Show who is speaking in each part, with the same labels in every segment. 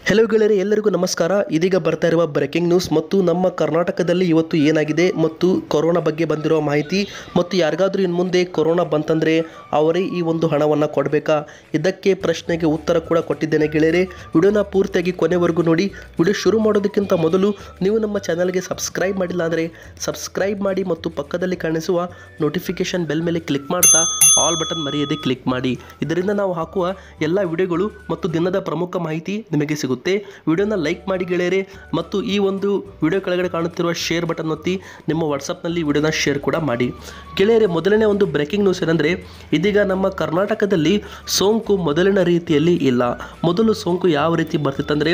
Speaker 1: Hello ಗೆಳೆಯರೇ, ಎಲ್ಲರಿಗೂ ನಮಸ್ಕಾರ. ಇದೀಗ ಬರ್ತಾ ಇರುವ ಬ್ರೇಕಿಂಗ್ ನ್ಯೂಸ್ ಮತ್ತು ನಮ್ಮ ಕರ್ನಾಟಕದಲ್ಲಿ ಇವತ್ತು ಏನಾಗಿದೆ ಮತ್ತು ಕೊರೋನಾ ಬಗ್ಗೆ ಬಂದಿರುವ ಮಾಹಿತಿ ಮತ್ತು ಯಾರಿಗಾದರೂ ಇನ್ನು ಮುಂದೆ ಕೊರೋನಾ ಬಂತಂದರೆ ಅವರೇ ಈ ಒಂದು ಹಣವನ್ನು ಕೊಡಬೇಕಾ, ಇದಕ್ಕೆ ಪ್ರಶ್ನೆಗೆ ಉತ್ತರ ಕೂಡ ಕೊಟ್ಟಿದ್ದೇನೆ ಗೆಳೆಯರೇ. ವಿಡಿಯೋನ ಪೂರ್ತಿಯಾಗಿ ಕೊನೆವರೆಗೂ ನೋಡಿ. ವಿಡಿಯೋ ಶುರು ಮಾಡೋದಕ್ಕಿಂತ ಮೊದಲು ನೀವು ನಮ್ಮ ಚಾನಲ್ಗೆ ಸಬ್ಸ್ಕ್ರೈಬ್ ಮಾಡಿಲ್ಲ ಅಂದರೆ ಸಬ್ಸ್ಕ್ರೈಬ್ ಮಾಡಿ ಮತ್ತು ಪಕ್ಕದಲ್ಲಿ ಕಾಣಿಸುವ ನೋಟಿಫಿಕೇಷನ್ ಬೆಲ್ ಮೇಲೆ ಕ್ಲಿಕ್ ಮಾಡ್ತಾ ಆಲ್ ಬಟನ್ ಮರೆಯದೆ ಕ್ಲಿಕ್ ಮಾಡಿ. ಇದರಿಂದ ನಾವು ಹಾಕುವ ಎಲ್ಲ ವಿಡಿಯೋಗಳು ಮತ್ತು ದಿನದ ಪ್ರಮುಖ ಮಾಹಿತಿ ನಿಮಗೆ ಸಿಗುತ್ತೆ. ವಿಡಿಯೋನ ಲೈಕ್ ಮಾಡಿ ಗೆಳೆಯರೇ, ಮತ್ತು ಈ ಒಂದು ವಿಡಿಯೋ ಕೆಳಗಡೆ ಕಾಣುತ್ತಿರುವ ಶೇರ್ ಬಟನ್ ಒತ್ತಿ ನಿಮ್ಮ ವಾಟ್ಸಪ್ನಲ್ಲಿ ವಿಡಿಯೋನ ಶೇರ್ ಕೂಡ ಮಾಡಿ ಗೆಳೆಯರೇ. ಮೊದಲನೇ ಒಂದು ಬ್ರೇಕಿಂಗ್ ನ್ಯೂಸ್ ಏನಂದರೆ, ಇದೀಗ ನಮ್ಮ ಕರ್ನಾಟಕದಲ್ಲಿ ಸೋಂಕು ಮೊದಲಿನ ರೀತಿಯಲ್ಲಿ ಇಲ್ಲ. ಮೊದಲು ಸೋಂಕು ಯಾವ ರೀತಿ ಬರ್ತಿತ್ತಂದರೆ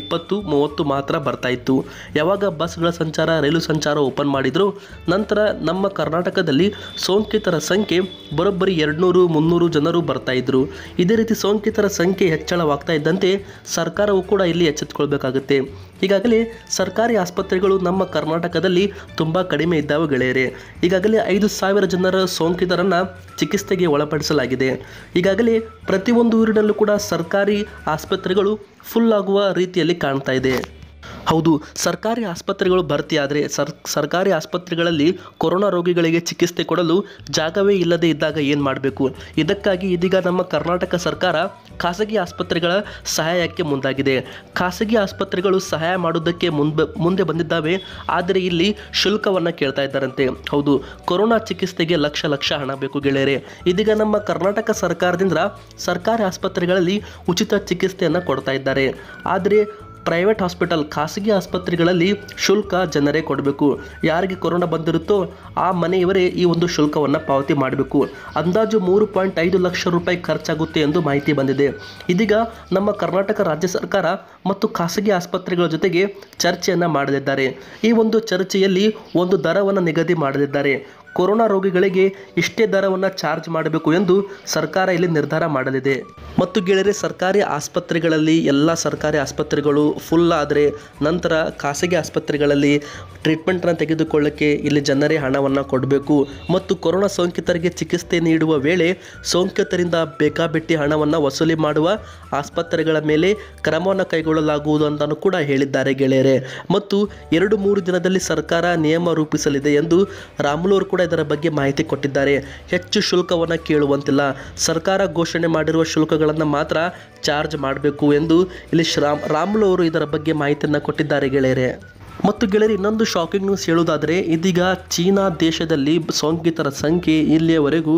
Speaker 1: 20-30 ಮಾತ್ರ ಬರ್ತಾ ಇತ್ತು. ಯಾವಾಗ ಬಸ್ಗಳ ಸಂಚಾರ, ರೈಲು ಸಂಚಾರ ಓಪನ್ ಮಾಡಿದ್ರು ನಂತರ ನಮ್ಮ ಕರ್ನಾಟಕದಲ್ಲಿ ಸೋಂಕಿತರ ಸಂಖ್ಯೆ ಬರೋಬ್ಬರಿ 200-300 ಜನರು ಬರ್ತಾ ಇದ್ರು. ಇದೇ ರೀತಿ ಸೋಂಕಿತರ ಸಂಖ್ಯೆ ಹೆಚ್ಚಳವಾಗ್ತಾ ಇದ್ದಂತೆ ಸರ್ಕಾರವು ಕೂಡ ಇಲ್ಲಿ ಎಚ್ಚೆತ್ತುಕೊಳ್ಬೇಕಾಗುತ್ತೆ. ಈಗಾಗಲೇ ಸರ್ಕಾರಿ ಆಸ್ಪತ್ರೆಗಳು ನಮ್ಮ ಕರ್ನಾಟಕದಲ್ಲಿ ತುಂಬ ಕಡಿಮೆ ಇದ್ದಾವೆ ಗೆಳೆಯರೇ. ಈಗಾಗಲೇ 5,000 ಜನರ ಸೋಂಕಿತರನ್ನು ಚಿಕಿತ್ಸೆಗೆ ಒಳಪಡಿಸಲಾಗಿದೆ. ಈಗಾಗಲೇ ಪ್ರತಿಯೊಂದು ಊರಿನಲ್ಲೂ ಕೂಡ ಸರ್ಕಾರಿ ಆಸ್ಪತ್ರೆಗಳು ಫುಲ್ ಆಗುವ ರೀತಿಯಲ್ಲಿ ಕಾಣ್ತಾ ಇದೆ. ಹೌದು, ಸರ್ಕಾರಿ ಆಸ್ಪತ್ರೆಗಳು ಭರ್ತಿಯಾದರೆ ಸರ್ಕಾರಿ ಆಸ್ಪತ್ರೆಗಳಲ್ಲಿ ಕೊರೋನಾ ರೋಗಿಗಳಿಗೆ ಚಿಕಿತ್ಸೆ ಕೊಡಲು ಜಾಗವೇ ಇಲ್ಲದೆ ಇದ್ದಾಗ ಏನು ಮಾಡಬೇಕು? ಇದಕ್ಕಾಗಿ ಇದೀಗ ನಮ್ಮ ಕರ್ನಾಟಕ ಸರ್ಕಾರ ಖಾಸಗಿ ಆಸ್ಪತ್ರೆಗಳ ಸಹಾಯಕ್ಕೆ ಮುಂದಾಗಿದೆ. ಖಾಸಗಿ ಆಸ್ಪತ್ರೆಗಳು ಸಹಾಯ ಮಾಡೋದಕ್ಕೆ ಮುಂದೆ ಬಂದಿದ್ದಾವೆ. ಆದರೆ ಇಲ್ಲಿ ಶುಲ್ಕವನ್ನು ಕೇಳ್ತಾ ಇದ್ದಾರಂತೆ. ಹೌದು, ಕೊರೋನಾ ಚಿಕಿತ್ಸೆಗೆ ಲಕ್ಷ ಹಣ ಬೇಕು ಗೆಳೆಯರೇ. ಇದೀಗ ನಮ್ಮ ಕರ್ನಾಟಕ ಸರ್ಕಾರದಿಂದ ಸರ್ಕಾರಿ ಆಸ್ಪತ್ರೆಗಳಲ್ಲಿ ಉಚಿತ ಚಿಕಿತ್ಸೆಯನ್ನು ಕೊಡ್ತಾ ಇದ್ದಾರೆ. ಆದರೆ ಪ್ರೈವೇಟ್ ಹಾಸ್ಪಿಟಲ್, ಖಾಸಗಿ ಆಸ್ಪತ್ರೆಗಳಲ್ಲಿ ಶುಲ್ಕ ಜನರೇ ಕೊಡಬೇಕು. ಯಾರಿಗೆ ಕೊರೋನಾ ಬಂದಿರುತ್ತೋ ಆ ಮನೆಯವರೇ ಈ ಒಂದು ಶುಲ್ಕವನ್ನು ಪಾವತಿ ಮಾಡಬೇಕು. ಅಂದಾಜು 3.5 ಲಕ್ಷ ರೂಪಾಯಿ ಖರ್ಚಾಗುತ್ತೆ ಎಂದು ಮಾಹಿತಿ ಬಂದಿದೆ. ಇದೀಗ ನಮ್ಮ ಕರ್ನಾಟಕ ರಾಜ್ಯ ಸರ್ಕಾರ ಮತ್ತು ಖಾಸಗಿ ಆಸ್ಪತ್ರೆಗಳ ಜೊತೆಗೆ ಚರ್ಚೆಯನ್ನು ಮಾಡಲಿದ್ದಾರೆ. ಈ ಒಂದು ಚರ್ಚೆಯಲ್ಲಿ ಒಂದು ದರವನ್ನು ನಿಗದಿ ಮಾಡಲಿದ್ದಾರೆ. ಕೊರೋನಾ ರೋಗಿಗಳಿಗೆ ಇಷ್ಟೇ ದರವನ್ನು ಚಾರ್ಜ್ ಮಾಡಬೇಕು ಎಂದು ಸರ್ಕಾರ ಇಲ್ಲಿ ನಿರ್ಧಾರ ಮಾಡಲಿದೆ. ಮತ್ತು ಗೆಳೆಯರೆ, ಸರ್ಕಾರಿ ಆಸ್ಪತ್ರೆಗಳಲ್ಲಿ ಎಲ್ಲ ಸರ್ಕಾರಿ ಆಸ್ಪತ್ರೆಗಳು ಫುಲ್ ಆದರೆ ನಂತರ ಖಾಸಗಿ ಆಸ್ಪತ್ರೆಗಳಲ್ಲಿ ಟ್ರೀಟ್ಮೆಂಟನ್ನು ತೆಗೆದುಕೊಳ್ಳಕ್ಕೆ ಇಲ್ಲಿ ಜನರೇ ಹಣವನ್ನು ಕೊಡಬೇಕು. ಮತ್ತು ಕೊರೋನಾ ಸೋಂಕಿತರಿಗೆ ಚಿಕಿತ್ಸೆ ನೀಡುವ ವೇಳೆ ಸೋಂಕಿತರಿಂದ ಬೇಕಾಬಿಟ್ಟಿ ಹಣವನ್ನು ವಸೂಲಿ ಮಾಡುವ ಆಸ್ಪತ್ರೆಗಳ ಮೇಲೆ ಕ್ರಮವನ್ನು ಕೈಗೊಳ್ಳಲಾಗುವುದು ಅಂತಲೂ ಕೂಡ ಹೇಳಿದ್ದಾರೆ ಗೆಳೆಯರೆ. ಮತ್ತು 2-3 ದಿನದಲ್ಲಿ ಸರ್ಕಾರ ನಿಯಮ ರೂಪಿಸಲಿದೆ ಎಂದು ರಾಮುಲು ಅವರು ಕೂಡ ಇದರ ಬಗ್ಗೆ ಮಾಹಿತಿ ಕೊಟ್ಟಿದ್ದಾರೆ. ಹೆಚ್ಚು ಶುಲ್ಕವನ್ನು ಕೇಳುವಂತಿಲ್ಲ, ಸರ್ಕಾರ ಘೋಷಣೆ ಮಾಡಿರುವ ಶುಲ್ಕಗಳನ್ನು ಮಾತ್ರ ಚಾರ್ಜ್ ಮಾಡಬೇಕು ಎಂದು ಇಲ್ಲಿ ರಾಮುಲು ಅವರು ಇದರ ಬಗ್ಗೆ ಮಾಹಿತಿಯನ್ನು ಕೊಟ್ಟಿದ್ದಾರೆ ಗೆಳೆಯರೆ. ಮತ್ತು ಗೆಳೆಯರೆ, ಇನ್ನೊಂದು ಶಾಕಿಂಗ್ ನ್ಯೂಸ್ ಹೇಳುವುದಾದರೆ, ಇದೀಗ ಚೀನಾ ದೇಶದಲ್ಲಿ ಸೋಂಕಿತರ ಸಂಖ್ಯೆ ಇಲ್ಲಿಯವರೆಗೂ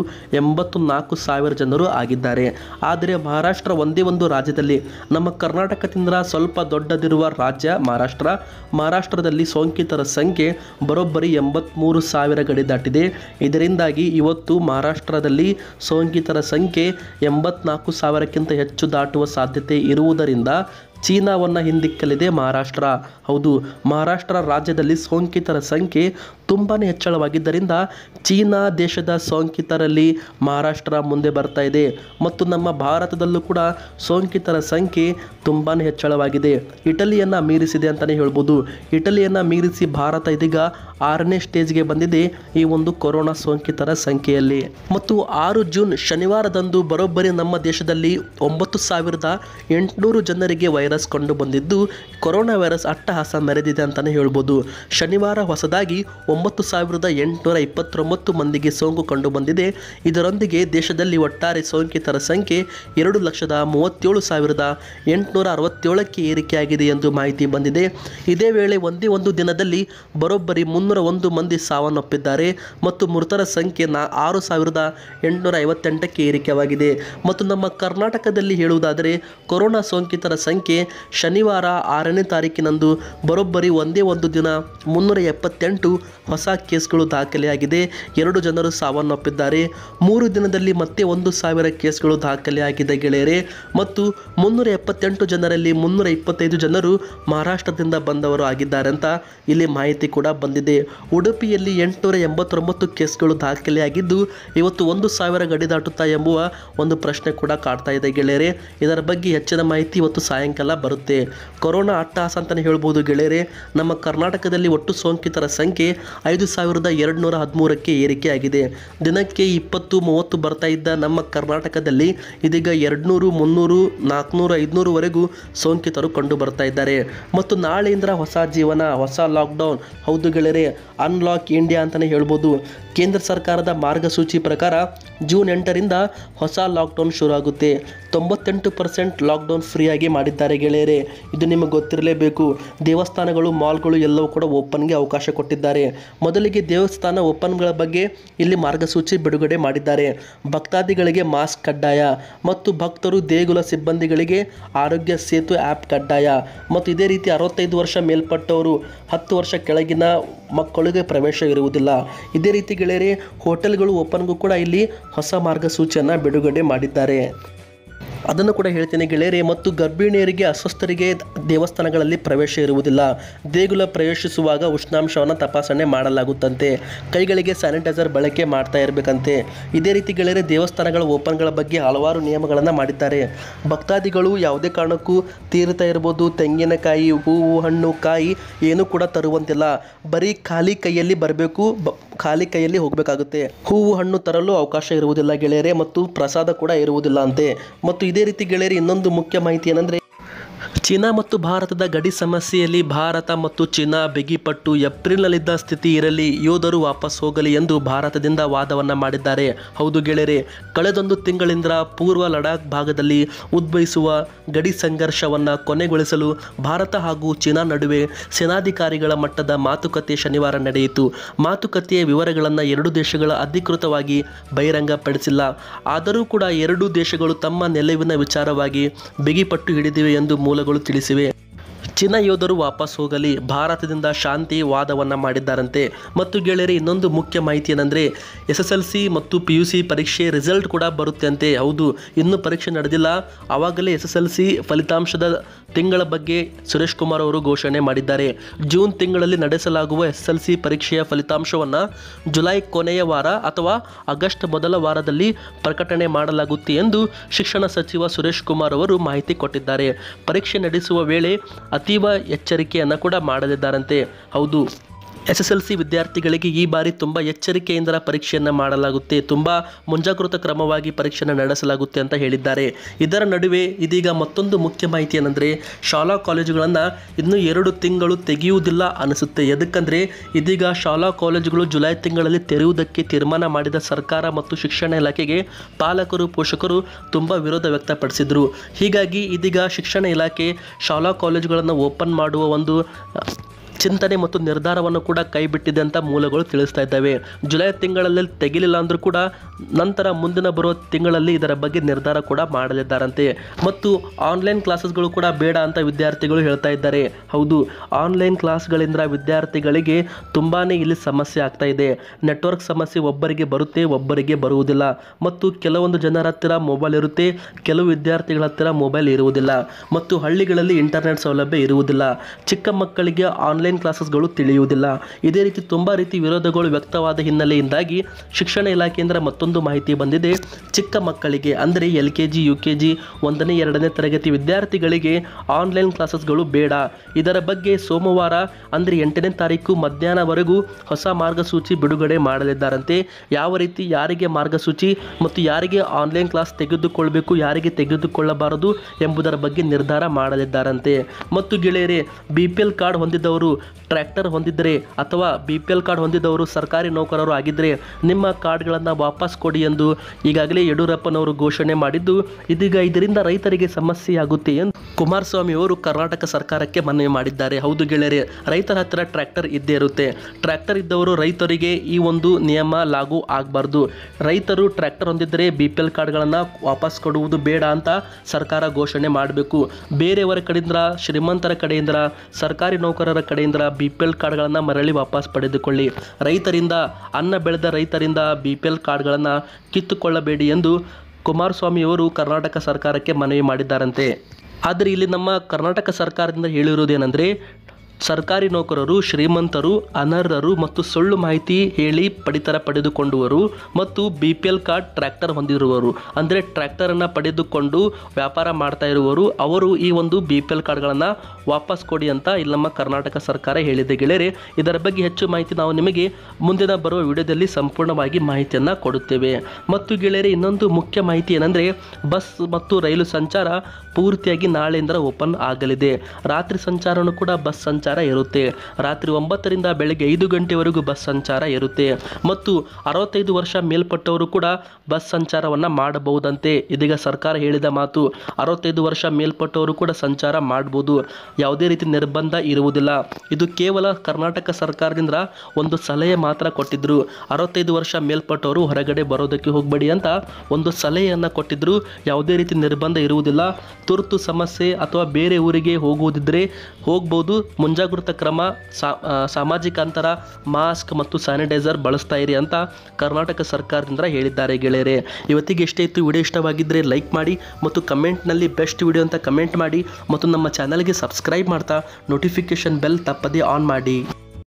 Speaker 1: 84,000 ಜನರು ಆಗಿದ್ದಾರೆ. ಆದರೆ ಮಹಾರಾಷ್ಟ್ರ ಒಂದೇ ಒಂದು ರಾಜ್ಯದಲ್ಲಿ, ನಮ್ಮ ಕರ್ನಾಟಕದಿಂದ ಸ್ವಲ್ಪ ದೊಡ್ಡದಿರುವ ರಾಜ್ಯ ಮಹಾರಾಷ್ಟ್ರದಲ್ಲಿ ಸೋಂಕಿತರ ಸಂಖ್ಯೆ ಬರೋಬ್ಬರಿ 83,000 ಗಡಿ ದಾಟಿದೆ. ಇದರಿಂದಾಗಿ ಇವತ್ತು ಮಹಾರಾಷ್ಟ್ರದಲ್ಲಿ ಸೋಂಕಿತರ ಸಂಖ್ಯೆ 84,000ಕ್ಕಿಂತ ಹೆಚ್ಚು ದಾಟುವ ಸಾಧ್ಯತೆ ಇರುವುದರಿಂದ ಚೀನಾವನ್ನು ಹಿಂದಿಕ್ಕಲಿದೆ ಮಹಾರಾಷ್ಟ್ರ. ಹೌದು, ಮಹಾರಾಷ್ಟ್ರ ರಾಜ್ಯದಲ್ಲಿ ಸೋಂಕಿತರ ಸಂಖ್ಯೆ ತುಂಬಾ ಹೆಚ್ಚಳವಾಗಿದ್ದರಿಂದ ಚೀನಾ ದೇಶದ ಸೋಂಕಿತರಲ್ಲಿ ಮಹಾರಾಷ್ಟ್ರ ಮುಂದೆ ಬರ್ತಾ ಇದೆ. ಮತ್ತು ನಮ್ಮ ಭಾರತದಲ್ಲೂ ಕೂಡ ಸೋಂಕಿತರ ಸಂಖ್ಯೆ ತುಂಬಾ ಹೆಚ್ಚಳವಾಗಿದೆ. ಇಟಲಿಯನ್ನು ಮೀರಿಸಿದೆ ಅಂತಲೇ ಹೇಳ್ಬೋದು. ಇಟಲಿಯನ್ನು ಮೀರಿಸಿ ಭಾರತ ಇದೀಗ 6ನೇ ಸ್ಟೇಜ್ಗೆ ಬಂದಿದೆ ಈ ಒಂದು ಕೊರೋನಾ ಸೋಂಕಿತರ ಸಂಖ್ಯೆಯಲ್ಲಿ. ಮತ್ತು 6 ಜೂನ್ ಶನಿವಾರದಂದು ಬರೋಬ್ಬರಿ ನಮ್ಮ ದೇಶದಲ್ಲಿ 9,800 ಜನರಿಗೆ ವೈರಸ್ ಕಂಡು ಬಂದಿದ್ದು ಕೊರೋನಾ ವೈರಸ್ ಅಟ್ಟಹಾಸ ಮೆರೆದಿದೆ ಅಂತಲೇ ಹೇಳ್ಬೋದು. ಶನಿವಾರ ಹೊಸದಾಗಿ 9,829 ಮಂದಿಗೆ ಸೋಂಕು ಕಂಡು ಬಂದಿದೆ. ಇದರೊಂದಿಗೆ ದೇಶದಲ್ಲಿ ಒಟ್ಟಾರೆ ಸೋಂಕಿತರ ಸಂಖ್ಯೆ 2,37,867ಕ್ಕೆ ಏರಿಕೆಯಾಗಿದೆ ಎಂದು ಮಾಹಿತಿ ಬಂದಿದೆ. ಇದೇ ವೇಳೆ ಒಂದೇ ಒಂದು ದಿನದಲ್ಲಿ ಬರೋಬ್ಬರಿ 301 ಮಂದಿ ಸಾವನ್ನಪ್ಪಿದ್ದಾರೆ ಮತ್ತು ಮೃತರ ಸಂಖ್ಯೆ 6,858ಕ್ಕೆ ಏರಿಕೆಯಾಗಿದೆ. ಮತ್ತು ನಮ್ಮ ಕರ್ನಾಟಕದಲ್ಲಿ ಹೇಳುವುದಾದರೆ ಕೊರೋನಾ ಸೋಂಕಿತರ ಸಂಖ್ಯೆ ಶನಿವಾರ 6ನೇ ತಾರೀಕಿನಂದು ಬರೋಬ್ಬರಿ ಒಂದೇ ಒಂದು ದಿನ 378 ಹೊಸ ಕೇಸ್ಗಳು ದಾಖಲೆಯಾಗಿದೆ. 2 ಜನರು ಸಾವನ್ನಪ್ಪಿದ್ದಾರೆ. 3 ದಿನದಲ್ಲಿ ಮತ್ತೆ 1,000 ಕೇಸ್ಗಳು ದಾಖಲೆಯಾಗಿದೆ ಗೆಳೆಯರೆ. ಮತ್ತು 378 ಜನರಲ್ಲಿ 325 ಜನರು ಮಹಾರಾಷ್ಟ್ರದಿಂದ ಬಂದವರು ಆಗಿದ್ದಾರೆ ಅಂತ ಇಲ್ಲಿ ಮಾಹಿತಿ ಕೂಡ ಬಂದಿದೆ. ಉಡುಪಿಯಲ್ಲಿ 889 ಕೇಸ್ಗಳು ದಾಖಲೆಯಾಗಿದ್ದು ಇವತ್ತು 1,000 ಗಡಿ ದಾಟುತ್ತಾ ಎಂಬುವ ಒಂದು ಪ್ರಶ್ನೆ ಕೂಡ ಕಾಡ್ತಾ ಇದೆ ಗೆಳೆಯರೆ. ಇದರ ಬಗ್ಗೆ ಹೆಚ್ಚಿನ ಮಾಹಿತಿ ಇವತ್ತು ಸಾಯಂಕಾಲ ಫಲ ಬರುತ್ತೆ. ಕೊರೋನಾ ಅಟ್ಟಹಾಸ ಅಂತಲೇ ಹೇಳ್ಬೋದು ಗೆಳೆಯರೆ. ನಮ್ಮ ಕರ್ನಾಟಕದಲ್ಲಿ ಒಟ್ಟು ಸೋಂಕಿತರ ಸಂಖ್ಯೆ 5213ಕ್ಕೆ ಏರಿಕೆಯಾಗಿದೆ. ದಿನಕ್ಕೆ 20-30 ಬರ್ತಾ ಇದ್ದ ನಮ್ಮ ಕರ್ನಾಟಕದಲ್ಲಿ ಇದೀಗ 200, 300, 400, 500ವರೆಗೂ ಸೋಂಕಿತರು ಕಂಡು ಬರ್ತಾ ಇದ್ದಾರೆ. ಮತ್ತು ನಾಳೆಯಿಂದ ಹೊಸ ಜೀವನ, ಹೊಸ ಲಾಕ್ಡೌನ್. ಹೌದು ಗೆಳೆಯರೆ, ಅನ್ಲಾಕ್ ಇಂಡಿಯಾ ಅಂತಲೇ ಹೇಳ್ಬೋದು. ಕೇಂದ್ರ ಸರ್ಕಾರದ ಮಾರ್ಗಸೂಚಿ ಪ್ರಕಾರ ಜೂನ್ 8ರಿಂದ ಹೊಸ ಲಾಕ್ಡೌನ್ ಶುರು ಆಗುತ್ತೆ. 98% ಲಾಕ್ಡೌನ್ ಫ್ರೀಯಾಗಿ ಮಾಡಿದ್ದಾರೆ ಗೆಳೆಯರೆ. ಇದು ನಿಮಗೆ ಗೊತ್ತಿರಲೇಬೇಕು. ದೇವಸ್ಥಾನಗಳು, ಮಾಲ್ಗಳು ಎಲ್ಲವೂ ಕೂಡ ಓಪನ್ಗೆ ಅವಕಾಶ ಕೊಟ್ಟಿದ್ದಾರೆ. ಮೊದಲಿಗೆ ದೇವಸ್ಥಾನ ಓಪನ್ಗಳ ಬಗ್ಗೆ ಇಲ್ಲಿ ಮಾರ್ಗಸೂಚಿ ಬಿಡುಗಡೆ ಮಾಡಿದ್ದಾರೆ. ಭಕ್ತಾದಿಗಳಿಗೆ ಮಾಸ್ಕ್ ಕಡ್ಡಾಯ ಮತ್ತು ಭಕ್ತರು, ದೇಗುಲ ಸಿಬ್ಬಂದಿಗಳಿಗೆ ಆರೋಗ್ಯ ಸೇತು ಆ್ಯಪ್ ಕಡ್ಡಾಯ. ಮತ್ತು ಇದೇ ರೀತಿ 65 ವರ್ಷ ಮೇಲ್ಪಟ್ಟವರು, 10 ವರ್ಷ ಕೆಳಗಿನ ಮಕ್ಕಳಿಗೆ ಪ್ರವೇಶ ಇರುವುದಿಲ್ಲ. ಇದೇ ರೀತಿ ಗೆಳೆಯರೆ, ಹೋಟೆಲ್ಗಳು ಓಪನ್ಗೂ ಕೂಡ ಇಲ್ಲಿ ಹೊಸ ಮಾರ್ಗಸೂಚಿಯನ್ನು ಬಿಡುಗಡೆ ಮಾಡಿದ್ದಾರೆ. ಅದನ್ನು ಕೂಡ ಹೇಳ್ತೀನಿ ಗೆಳೆಯರೆ. ಮತ್ತು ಗರ್ಭಿಣಿಯರಿಗೆ, ಅಸ್ವಸ್ಥರಿಗೆ ದೇವಸ್ಥಾನಗಳಲ್ಲಿ ಪ್ರವೇಶ ಇರುವುದಿಲ್ಲ. ದೇಗುಲ ಪ್ರವೇಶಿಸುವಾಗ ಉಷ್ಣಾಂಶವನ್ನು ತಪಾಸಣೆ ಮಾಡಲಾಗುತ್ತಂತೆ. ಕೈಗಳಿಗೆ ಸ್ಯಾನಿಟೈಸರ್ ಬಳಕೆ ಮಾಡ್ತಾ ಇರಬೇಕಂತೆ. ಇದೇ ರೀತಿ ಗೆಳೆಯರೆ, ದೇವಸ್ಥಾನಗಳ ಓಪನ್ಗಳ ಬಗ್ಗೆ ಹಲವಾರು ನಿಯಮಗಳನ್ನು ಮಾಡಿದ್ದಾರೆ. ಭಕ್ತಾದಿಗಳು ಯಾವುದೇ ಕಾರಣಕ್ಕೂ ತೀರ್ಥ ಇರ್ಬೋದು, ತೆಂಗಿನಕಾಯಿ, ಹೂವು, ಹಣ್ಣು, ಕಾಯಿ ಏನೂ ಕೂಡ ತರುವಂತಿಲ್ಲ. ಬರೀ ಖಾಲಿ ಕೈಯಲ್ಲಿ ಬರಬೇಕು, ಖಾಲಿ ಕೈಯಲ್ಲಿ ಹೋಗಬೇಕಾಗುತ್ತೆ. ಹೂವು, ಹಣ್ಣು ತರಲು ಅವಕಾಶ ಇರುವುದಿಲ್ಲ ಗೆಳೆಯರೆ. ಮತ್ತು ಪ್ರಸಾದ ಕೂಡ ಇರುವುದಿಲ್ಲ ಅಂತೆ. ಮತ್ತು ಇದೇ ರೀತಿ ಗೆಳೆಯರೆ, ಇನ್ನೊಂದು ಮುಖ್ಯ ಮಾಹಿತಿ ಏನಂದರೆ, ಚೀನಾ ಮತ್ತು ಭಾರತದ ಗಡಿ ಸಮಸ್ಯೆಯಲ್ಲಿ ಭಾರತ ಮತ್ತು ಚೀನಾ ಬಿಗಿಪಟ್ಟು. ಏಪ್ರಿಲ್ನಲ್ಲಿದ್ದ ಸ್ಥಿತಿ ಇರಲಿ, ಯೋಧರು ವಾಪಸ್ ಹೋಗಲಿ ಎಂದು ಭಾರತದಿಂದ ವಾದವನ್ನು ಮಾಡಿದ್ದಾರೆ. ಹೌದು ಗೆಳೆಯರೆ, ಕಳೆದೊಂದು ತಿಂಗಳಿಂದ ಪೂರ್ವ ಲಡಾಖ್ ಭಾಗದಲ್ಲಿ ಉದ್ಭವಿಸುವ ಗಡಿ ಸಂಘರ್ಷವನ್ನು ಕೊನೆಗೊಳಿಸಲು ಭಾರತ ಹಾಗೂ ಚೀನಾ ನಡುವೆ ಸೇನಾಧಿಕಾರಿಗಳ ಮಟ್ಟದ ಮಾತುಕತೆ ಶನಿವಾರ ನಡೆಯಿತು. ಮಾತುಕತೆಯ ವಿವರಗಳನ್ನು ಎರಡೂ ದೇಶಗಳ ಅಧಿಕೃತವಾಗಿ ಬಹಿರಂಗಪಡಿಸಿಲ್ಲ. ಆದರೂ ಕೂಡ ಎರಡೂ ದೇಶಗಳು ತಮ್ಮ ನಿಲುವಿನ ವಿಚಾರವಾಗಿ ಬಿಗಿಪಟ್ಟು ಹಿಡಿದಿವೆ ಎಂದು ಮೂಲಗಳು ತಿಳಿಸಿವೆ. ಚೀನಾ ಯೋಧರು ವಾಪಸ್ ಹೋಗಲಿ, ಭಾರತದಿಂದ ಶಾಂತಿ ವಾದವನ್ನು ಮಾಡಿದ್ದಾರಂತೆ. ಮತ್ತು ಗೆಳೆಯರೆ, ಇನ್ನೊಂದು ಮುಖ್ಯ ಮಾಹಿತಿ ಏನಂದರೆ, SSLC ಮತ್ತು PUC ಪರೀಕ್ಷೆ ರಿಸಲ್ಟ್ ಕೂಡ ಬರುತ್ತೆ ಅಂತೆ. ಹೌದು, ಇನ್ನೂ ಪರೀಕ್ಷೆ ನಡೆದಿಲ್ಲ. ಆವಾಗಲೇ SSLC ಫಲಿತಾಂಶದ ತಿಂಗಳ ಬಗ್ಗೆ ಸುರೇಶ್ ಕುಮಾರ್ ಅವರು ಘೋಷಣೆ ಮಾಡಿದ್ದಾರೆ. ಜೂನ್ ತಿಂಗಳಲ್ಲಿ ನಡೆಸಲಾಗುವ SSLC ಪರೀಕ್ಷೆಯ ಫಲಿತಾಂಶವನ್ನು ಜುಲೈ ಕೊನೆಯ ವಾರ ಅಥವಾ ಆಗಸ್ಟ್ ಮೊದಲ ವಾರದಲ್ಲಿ ಪ್ರಕಟಣೆ ಮಾಡಲಾಗುತ್ತೆ ಎಂದು ಶಿಕ್ಷಣ ಸಚಿವ ಸುರೇಶ್ ಕುಮಾರ್ ಅವರು ಮಾಹಿತಿ ಕೊಟ್ಟಿದ್ದಾರೆ. ಪರೀಕ್ಷೆ ನಡೆಸುವ ವೇಳೆ ಅತೀವ ಎಚ್ಚರಿಕೆಯನ್ನು ಕೂಡ ಮಾಡಲಿದ್ದಾರಂತೆ. ಹೌದು, SSLC ವಿದ್ಯಾರ್ಥಿಗಳಿಗೆ ಈ ಬಾರಿ ತುಂಬ ಎಚ್ಚರಿಕೆಯಿಂದ ಪರೀಕ್ಷೆಯನ್ನು ಮಾಡಲಾಗುತ್ತೆ, ತುಂಬ ಮುಂಜಾಗೃತಾ ಕ್ರಮವಾಗಿ ಪರೀಕ್ಷೆಯನ್ನು ನಡೆಸಲಾಗುತ್ತೆ ಅಂತ ಹೇಳಿದ್ದಾರೆ. ಇದರ ನಡುವೆ ಇದೀಗ ಮತ್ತೊಂದು ಮುಖ್ಯ ಮಾಹಿತಿ ಏನಂದರೆ, ಶಾಲಾ ಕಾಲೇಜುಗಳನ್ನು ಇನ್ನೂ 2 ತಿಂಗಳು ತೆಗೆಯುವುದಿಲ್ಲ ಅನಿಸುತ್ತೆ. ಎದಕ್ಕಂದರೆ, ಇದೀಗ ಶಾಲಾ ಕಾಲೇಜುಗಳು ಜುಲೈ ತಿಂಗಳಲ್ಲಿ ತೆರೆಯುವುದಕ್ಕೆ ತೀರ್ಮಾನ ಮಾಡಿದ ಸರ್ಕಾರ ಮತ್ತು ಶಿಕ್ಷಣ ಇಲಾಖೆಗೆ ಪಾಲಕರು, ಪೋಷಕರು ತುಂಬ ವಿರೋಧ ವ್ಯಕ್ತಪಡಿಸಿದರು. ಹೀಗಾಗಿ ಇದೀಗ ಶಿಕ್ಷಣ ಇಲಾಖೆ ಶಾಲಾ ಕಾಲೇಜುಗಳನ್ನು ಓಪನ್ ಮಾಡುವ ಒಂದು ಚಿಂತನೆ ಮತ್ತು ನಿರ್ಧಾರವನ್ನು ಕೂಡ ಕೈಬಿಟ್ಟಿದೆ ಅಂತ ಮೂಲಗಳು ತಿಳಿಸ್ತಾ ಇದ್ದಾವೆ. ಜುಲೈ ತಿಂಗಳಲ್ಲಿ ತೆಗಿಲಿಲ್ಲ ಅಂದರೂ ಕೂಡ ನಂತರ ಮುಂದಿನ ಬರುವ ತಿಂಗಳಲ್ಲಿ ಇದರ ಬಗ್ಗೆ ನಿರ್ಧಾರ ಕೂಡ ಮಾಡಲಿದ್ದಾರಂತೆ. ಮತ್ತು ಆನ್ಲೈನ್ ಕ್ಲಾಸಸ್ಗಳು ಕೂಡ ಬೇಡ ಅಂತ ವಿದ್ಯಾರ್ಥಿಗಳು ಹೇಳ್ತಾ ಇದ್ದಾರೆ. ಹೌದು, ಆನ್ಲೈನ್ ಕ್ಲಾಸ್ಗಳಿಂದ ವಿದ್ಯಾರ್ಥಿಗಳಿಗೆ ತುಂಬಾ ಇಲ್ಲಿ ಸಮಸ್ಯೆ ಆಗ್ತಾ ಇದೆ. ನೆಟ್ವರ್ಕ್ ಸಮಸ್ಯೆ ಒಬ್ಬರಿಗೆ ಬರುತ್ತೆ, ಒಬ್ಬರಿಗೆ ಬರುವುದಿಲ್ಲ. ಮತ್ತು ಕೆಲವೊಂದು ಜನರ ಹತ್ತಿರ ಮೊಬೈಲ್ ಇರುತ್ತೆ, ಕೆಲವು ವಿದ್ಯಾರ್ಥಿಗಳ ಹತ್ತಿರ ಮೊಬೈಲ್ ಇರುವುದಿಲ್ಲ. ಮತ್ತು ಹಳ್ಳಿಗಳಲ್ಲಿ ಇಂಟರ್ನೆಟ್ ಸೌಲಭ್ಯ ಇರುವುದಿಲ್ಲ. ಚಿಕ್ಕ ಮಕ್ಕಳಿಗೆ ಆನ್ಲೈನ್ ಕ್ಲಾಸಸ್ಗಳು ತಿಳಿಯುವುದಿಲ್ಲ. ಇದೇ ರೀತಿ ತುಂಬ ರೀತಿ ವಿರೋಧಗಳು ವ್ಯಕ್ತವಾದ ಹಿನ್ನೆಲೆಯಿಂದಾಗಿ ಶಿಕ್ಷಣ ಇಲಾಖೆಯಿಂದ ಮತ್ತೊಂದು ಮಾಹಿತಿ ಬಂದಿದೆ. ಚಿಕ್ಕ ಮಕ್ಕಳಿಗೆ ಅಂದರೆ LKG, UKG 1ನೇ 2ನೇ ತರಗತಿ ವಿದ್ಯಾರ್ಥಿಗಳಿಗೆ ಆನ್ಲೈನ್ ಕ್ಲಾಸಸ್ಗಳು ಬೇಡ. ಇದರ ಬಗ್ಗೆ ಸೋಮವಾರ ಅಂದರೆ 8ನೇ ತಾರೀಕು ಮಧ್ಯಾಹ್ನವರೆಗೂ ಹೊಸ ಮಾರ್ಗಸೂಚಿ ಬಿಡುಗಡೆ ಮಾಡಲಿದ್ದಾರಂತೆ. ಯಾವ ರೀತಿ, ಯಾರಿಗೆ ಮಾರ್ಗಸೂಚಿ ಮತ್ತು ಯಾರಿಗೆ ಆನ್ಲೈನ್ ಕ್ಲಾಸ್ ತೆಗೆದುಕೊಳ್ಳಬೇಕು, ಯಾರಿಗೆ ತೆಗೆದುಕೊಳ್ಳಬಾರದು ಎಂಬುದರ ಬಗ್ಗೆ ನಿರ್ಧಾರ ಮಾಡಲಿದ್ದಾರಂತೆ. ಮತ್ತು ಗೆಳೆಯರೆ, BPL ಕಾರ್ಡ್ ಹೊಂದಿದ್ದವರು, ಟ್ರ್ಯಾಕ್ಟರ್ ಹೊಂದಿದ್ದರೆ ಅಥವಾ BPL ಕಾರ್ಡ್ ಹೊಂದಿದ್ದವರು ಸರ್ಕಾರಿ ನೌಕರರು ಆಗಿದ್ದರೆ ನಿಮ್ಮ ಕಾರ್ಡ್ಗಳನ್ನು ವಾಪಸ್ ಕೊಡಿ ಎಂದು ಈಗಾಗಲೇ ಯಡಿಯೂರಪ್ಪನವರು ಘೋಷಣೆ ಮಾಡಿದ್ದು, ಇದೀಗ ಇದರಿಂದ ರೈತರಿಗೆ ಸಮಸ್ಯೆಯಾಗುತ್ತೆ ಎಂದು ಕುಮಾರಸ್ವಾಮಿ ಅವರು ಕರ್ನಾಟಕ ಸರ್ಕಾರಕ್ಕೆ ಮನವಿ ಮಾಡಿದ್ದಾರೆ. ಹೌದು ಗೆಳೆಯರೆ, ರೈತರ ಹತ್ತಿರ ಟ್ರ್ಯಾಕ್ಟರ್ ಇದ್ದೇ ಇರುತ್ತೆ. ಟ್ರ್ಯಾಕ್ಟರ್ ಇದ್ದವರು ರೈತರಿಗೆ ಈ ಒಂದು ನಿಯಮ ಲಾಗು ಆಗಬಾರ್ದು. ರೈತರು ಟ್ರ್ಯಾಕ್ಟರ್ ಹೊಂದಿದ್ದರೆ BPL ಕಾರ್ಡ್ಗಳನ್ನು ವಾಪಸ್ ಕೊಡುವುದು ಬೇಡ ಅಂತ ಸರ್ಕಾರ ಘೋಷಣೆ ಮಾಡಬೇಕು. ಬೇರೆಯವರ ಕಡೆಯಿಂದ, ಶ್ರೀಮಂತರ ಕಡೆಯಿಂದ, ಸರ್ಕಾರಿ ನೌಕರರ ಕಡೆಯಿಂದ BPL ಕಾರ್ಡ್ಗಳನ್ನು ಮರಳಿ ವಾಪಸ್ ಪಡೆದುಕೊಳ್ಳಿ. ರೈತರಿಂದ, ಅನ್ನ ಬೆಳೆದ ರೈತರಿಂದ BPL ಕಾರ್ಡ್ಗಳನ್ನು ಕಿತ್ತುಕೊಳ್ಳಬೇಡಿ ಎಂದು ಕುಮಾರಸ್ವಾಮಿಯವರು ಕರ್ನಾಟಕ ಸರ್ಕಾರಕ್ಕೆ ಮನವಿ ಮಾಡಿದ್ದಾರಂತೆ. ಆದರೆ ಇಲ್ಲಿ ನಮ್ಮ ಕರ್ನಾಟಕ ಸರ್ಕಾರದಿಂದ ಹೇಳಿರುವುದೇನೆಂದರೆ, ಸರ್ಕಾರಿ ನೌಕರರು, ಶ್ರೀಮಂತರು, ಅನರ್ಹರು ಮತ್ತು ಸುಳ್ಳು ಮಾಹಿತಿ ಹೇಳಿ ಪಡಿತರ ಪಡೆದುಕೊಂಡವರು ಮತ್ತು BPL ಕಾರ್ಡ್ ಟ್ರ್ಯಾಕ್ಟರ್ ಹೊಂದಿರುವವರು ಅಂದರೆ ಟ್ರ್ಯಾಕ್ಟರನ್ನು ಪಡೆದುಕೊಂಡು ವ್ಯಾಪಾರ ಮಾಡ್ತಾ ಇರುವವರು ಅವರು ಈ ಒಂದು BPL ಕಾರ್ಡ್ಗಳನ್ನು ವಾಪಸ್ ಕೊಡಿ ಅಂತ ಇಲ್ಲಿ ನಮ್ಮ ಕರ್ನಾಟಕ ಸರ್ಕಾರ ಹೇಳಿದೆ ಗೆಳೆಯರೆ. ಇದರ ಬಗ್ಗೆ ಹೆಚ್ಚು ಮಾಹಿತಿ ನಾವು ನಿಮಗೆ ಮುಂದಿನ ಬರುವ ವಿಡಿಯೋದಲ್ಲಿ ಸಂಪೂರ್ಣವಾಗಿ ಮಾಹಿತಿಯನ್ನು ಕೊಡುತ್ತೇವೆ. ಮತ್ತು ಗೆಳೆಯರೆ, ಇನ್ನೊಂದು ಮುಖ್ಯ ಮಾಹಿತಿ ಏನಂದರೆ ಬಸ್ ಮತ್ತು ರೈಲು ಸಂಚಾರ ಪೂರ್ತಿಯಾಗಿ ನಾಳೆಯಿಂದ ಓಪನ್ ಆಗಲಿದೆ. ರಾತ್ರಿ ಸಂಚಾರನೂ ಕೂಡ ಬಸ್ ಸಂಚಾರ ಇರುತ್ತೆ. ರಾತ್ರಿ 9ರಿಂದ ಬೆಳಗ್ಗೆ 5 ಗಂಟೆವರೆಗೂ ಬಸ್ ಸಂಚಾರ ಇರುತ್ತೆ. ಮತ್ತು 65 ವರ್ಷ ಮೇಲ್ಪಟ್ಟವರು ಕೂಡ ಬಸ್ ಸಂಚಾರವನ್ನು ಮಾಡಬಹುದಂತೆ. ಇದೀಗ ಸರ್ಕಾರ ಹೇಳಿದ ಮಾತು. 65 ವರ್ಷ ಮೇಲ್ಪಟ್ಟವರು ಕೂಡ ಸಂಚಾರ ಮಾಡಬಹುದು. ಯಾವುದೇ ರೀತಿ ನಿರ್ಬಂಧ ಇರುವುದಿಲ್ಲ. ಇದು ಕೇವಲ ಕರ್ನಾಟಕ ಸರ್ಕಾರದಿಂದ ಒಂದು ಸಲಹೆ ಮಾತ್ರ ಕೊಟ್ಟಿದ್ರು. 65 ವರ್ಷ ಮೇಲ್ಪಟ್ಟವರು ಹೊರಗಡೆ ಬರೋದಕ್ಕೆ ಹೋಗಬೇಡಿ ಅಂತ ಒಂದು ಸಲಹೆಯನ್ನು ಕೊಟ್ಟಿದ್ರು. ಯಾವುದೇ ರೀತಿ ನಿರ್ಬಂಧ ಇರುವುದಿಲ್ಲ. ತುರ್ತು ಸಮಸ್ಯೆ ಅಥವಾ ಬೇರೆ ಊರಿಗೆ ಹೋಗುವುದಿದ್ರೆ ಹೋಗ್ಬೋದು. ಮುಂಜಾಗ್ರತಾ ಕ್ರಮ, ಸಾಮಾಜಿಕ ಅಂತರ, ಮಾಸ್ಕ್ ಮತ್ತು ಸ್ಯಾನಿಟೈಸರ್ ಬಳಸ್ತಾ ಇರಿ ಅಂತ ಕರ್ನಾಟಕ ಸರ್ಕಾರದಿಂದ ಹೇಳಿದ್ದಾರೆ ಗೆಳೆಯರೆ. ಇವತ್ತಿಗೆ ಎಷ್ಟೇ ಇತ್ತು. ವಿಡಿಯೋ ಇಷ್ಟವಾಗಿದ್ದರೆ ಲೈಕ್ ಮಾಡಿ ಮತ್ತು ಕಮೆಂಟ್ನಲ್ಲಿ ಬೆಸ್ಟ್ ವಿಡಿಯೋ ಅಂತ ಕಮೆಂಟ್ ಮಾಡಿ ಮತ್ತು ನಮ್ಮ ಚಾನಲ್ಗೆ ಸಬ್ಸ್ಕ್ರೈಬ್ ಮಾಡ್ತಾ ನೋಟಿಫಿಕೇಷನ್ ಬೆಲ್ ತಪ್ಪದೇ ಆನ್ ಮಾಡಿ.